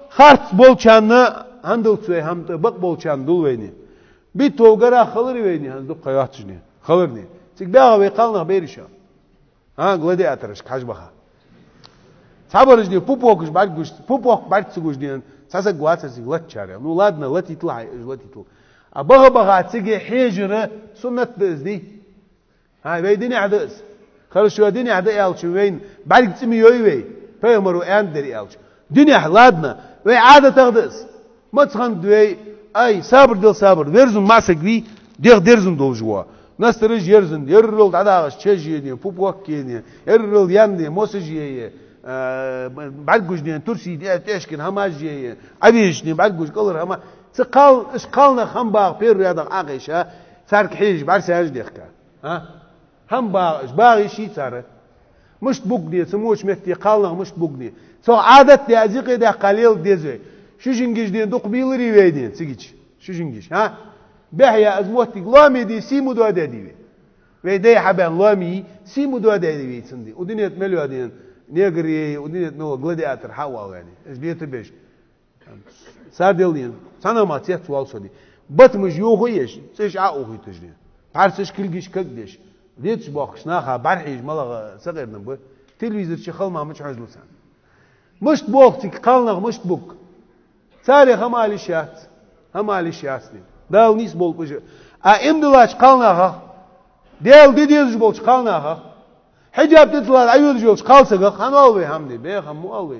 خارت bolçanlı handıl tüy hamtı bak bolçan dul veyni. Bir tovgara kalır veyni handu kayatçını. Kalır ne? Çık bir ağabey kalına berişa. Ha gladiatörüş kaç baka. Sabırız diye pupokuş barguş pupok bartsuguş diye sasa guatsası lat çare. Nu ladna lat itla lat itla. Abağa bağa tigi hijre sünnet bizdi. Ha veydini adız. Karış şu dini adı elçi veyn bargtsimi yoyvey. Peygamberu enderi elçi. Dünya ladna ve adet adız. Matsan düey ay sabır dil sabır. Verzun masakvi derzun doljuwa. Nastırıj yerzun yerrol adağış çejiye pupok kiyene. Yerrol yandi mosjiye. Barguş diye Tursi diye teşkin hamajiye. Abiş diye barguş kalır ama سقال إسقالنا هم باغ بير رياضة عاقشة صار كحيج بعرس هجديخك ها هم باغ باغي شيء صار مش بقدي سموش مفتي قالنا مش بقدي سو عادة دي أزيق ده قليل ديزوي شو جنجش دي دو قبيل ريويدين سيجيش شو جنجش ها بحيا أزموتي لامي دي سيمو دو دي ويدي حبان لامي سيمو دو دي سندي ودنيا مليو دين نيجري ودنيا نو غلادياتر حوال يعني إيش بيتبش سادلين sana matiyat sual sodi batmış yoğu yeş seç a oğu tejni parçış kilgiş kagdeş liç bakışna ha barhij malaga sagırdım bu televizor çıkılmamış hazlusan müşt boğtik kalnaq müşt buk sari hamali şahsni dal nis bolpuju a imdulaç kalnaqa del dediz bolç kalnaqa hicab detlar ayud jolç kalsaga hanal ve hamdi be hamu alve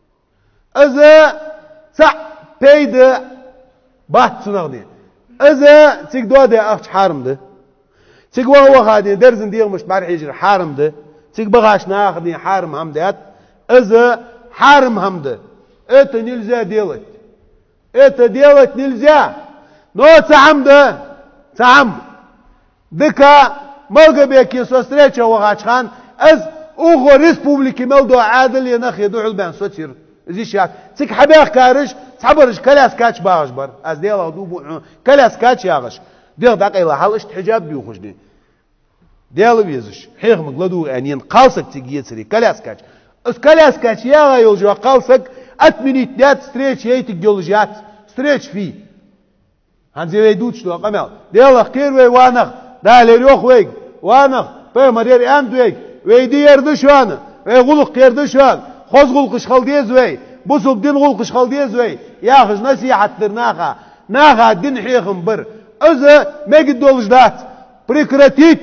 aza sa peyde baht sunağını. Aza çik doğada akç haramdı. Çik vaha derzin diyormuş barhijir haramdı. Çik bağaşna akdi haram hamdet. Aza haram hamdı. Это нельзя делать. Это делать нельзя. Но цамды. Цам. Дыка Малгабеки со встреча вахачхан. Az уго республики мелдо عادل ينخ يدعو البان سوتير. زيشات. تك حبيخ كارش صبرش كلاس كاتش باغش بر از ديلا دوبو كلاس كاتش ياغش ديل دقيلا حلش حجاب بيوخشني ديل بيزش حيغ مغلدو انين قالسك تيجيتري كلاس كاتش اس كلاس كاتش ياغا يولجوا قالسك اتمنيت دات ستريتش ييتك يولجات ستريتش في هنزي ويدوتش لو قمل ديل خير وي وانخ دالر يوخ ويك وانخ بمرير اند ويك ويدي يردشوان ويغلق يردشوان خزغلقش خلديز وي بوسوب دين غلقش خلديز وي ياخذ نصيحة ناخا دين حيخم بر إذا ما قد دولجدات прекратить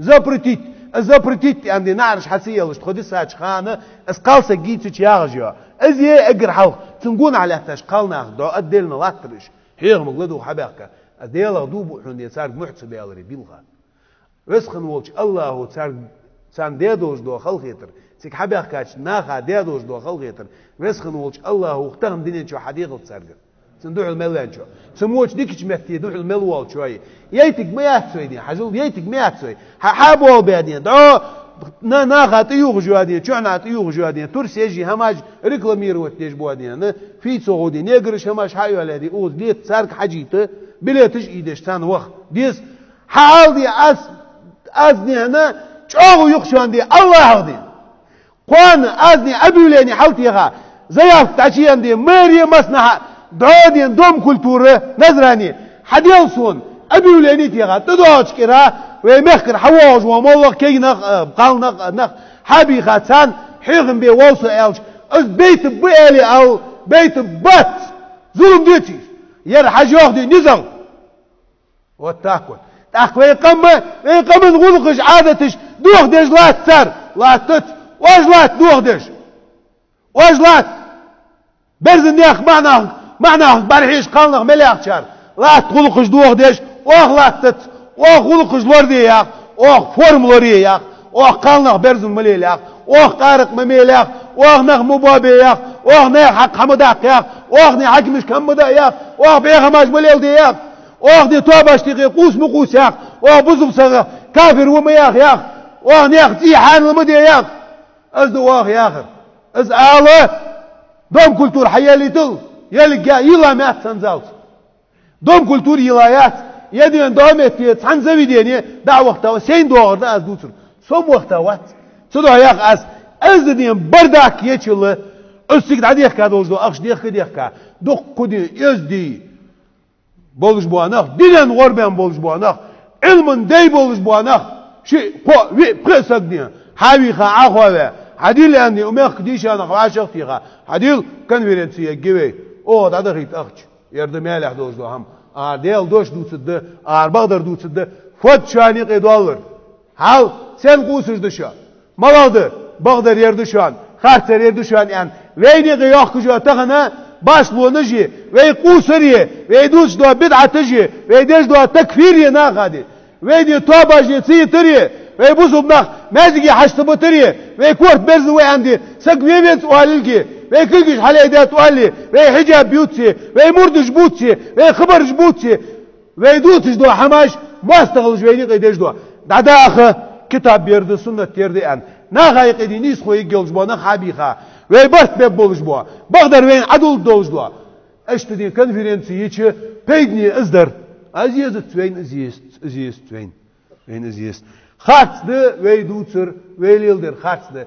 запретить عندي نعرش حسية لش تخدي ساج خانة اسقالسة جيتش ياغجوا إذا أجر حلق تنقون على تاش قالنا دو أدلنا لاترش حيخم غلدو حباكا أديلا دوبو حون يسار محسب يالري بيلغا وسخن وولش الله تسار سان ديدوش دو خلقيتر سيك حبيخ كاتش ناخا ديدوش دو خلقيتر وسخن وولش الله اختهم دينين شو حديقة تسارقر سندوح الملان شو سموش ديكش مفتي دوح الملوال شوي ييتك ما يحسوي دين حجول ييتك ما يحسوي حابوا بيدين دعو ناخا تيوغ جوادين شعنا تيوغ جوادين ترسي يجي هماج ريكلامير وتيج بوادين في سعودي نيجرش هماج حيو الذي اوز ليت سارك حجيته بليتش ايدش تان وقت ديس حال دي ازني هنا شعو يخشوان دي الله دي قوان ازني ابيوليني حالتيها زياف تعشيان دي ماريا مصنعها دعودين دوم كولتورة نزراني حديلسون ابيوليني تيها تدوش كرا ويمخر حواج ومولق كي بقال نخ حبي خاتان حيغن بي ووصو الج از بيت بيالي او بيت بات ظلم ديتي ير حجوخ دي نزل واتاكل تاكل ويقم نغلقش عادتش دوخ ديش لا تسر لا تت واجلات دوخ ديش واجلات برزن ياخ معناه برحيش قالنغ ملياخ شار لا تغلقش دوخ ديش واخ لا تت واخ غلقش لوردي ياخ واخ فورملوري ياخ واخ قالنغ برزن مليل ياخ واخ قارق مميل ياخ واخ نغ مبابي ياخ واخ نيخ حق حمداق ياخ واخ ني حق مش كمدا ياخ واخ بيغماج مليل دي ياخ واخ دي توباش تيقي قوس مقوس ياخ واخ بزب صغر كافر وما ياخ واخ نيخ تيحان المدي ياخ ازدو واخ ياخر از آله دوم كولتور حيالي تل يلقى يلا ما تنزلت دوم كولتور يلايات يدين دوم اتيت عن زبيديني دع وقتها سين دور ده از دوتر سوم وقتها وات صدق ياخ از دين بردك يچل Östik de diyek doğuz do akş diyek dok kudi özdi boluş bu anak dinen gorben boluş bu anak ilmin dey boluş bu anak po vi presak diye havi ha ahwa hadil andi umek dişana aşık fiha hadil konferansiye gibi o da hit akç yardım yalah doğuz do ham ardel doş dutsıdı arbağdır dutsıdı fot şani qedalır hal sen kusuzdu şu malaldı bağdır yerdi şu an خاطر يردشان يعني وين يقياخ جو تغنا باش لو نجي وي قوسريه وي دوش دو بدعه تجي وي دش دو تكفير يناغادي وي دي توبه جي تري وي بوزو بنخ مازجي حشت بطري وي كورت برز وي عندي سق ويبيت والكي وي كلكش حالي دات والي وي حجاب بيوتسي وي مردش بوتسي وي خبرش بوتسي وي دوتش دو حماش مستغلش وي دش دو دادا اخ كتاب بيرد سنه يرد ان ناغايق دينيس خوي جلج بو نخابيخا وي برت ببولج بو بقدر وين عدل دوز دو اشتدي كونفرنسي يچ بيدني ازدر ازيست وين ازيست وين ازيست خاطس وي دوتسر وي ليلدر خاطس